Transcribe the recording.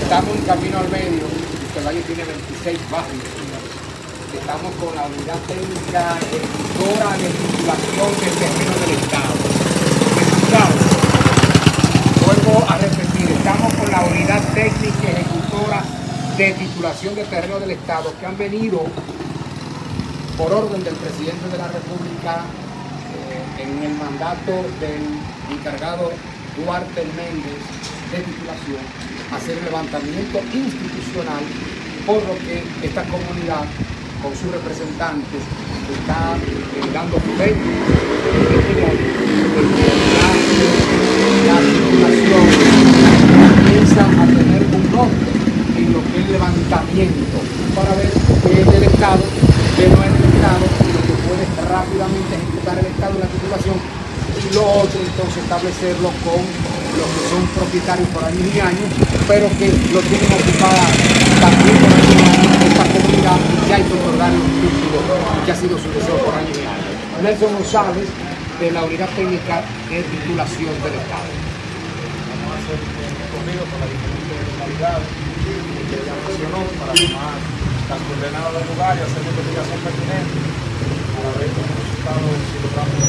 Estamos en Camino al Medio, el valle tiene 26 barrios. Estamos con la unidad técnica ejecutora de titulación del terreno del Estado. Vuelvo a repetir, estamos con la unidad técnica ejecutora de titulación del terreno del Estado, que han venido por orden del presidente de la República en el mandato del encargado Duarte Méndez de titulación, hacer el levantamiento institucional, por lo que esta comunidad con sus representantes está dando fe de que la titulación comienza a tener un norte en lo que es el levantamiento para ver qué es del Estado, qué no es del Estado, y lo que puede rápidamente ejecutar el Estado en la titulación, y lo otro entonces establecerlo con los que son propietarios por años y años, pero que lo tienen ocupada también por años y años esta comunidad, que hay que otorgarle un título que ha sido su deseo por años y años. Nelson González, de la Unidad Técnica de Titulación del Estado. Vamos a hacer un recorrido por las diferentes localidades que ya mencionó, para tomar las coordenadas del lugar y hacer la investigación pertinente para ver cómo resultado si logramos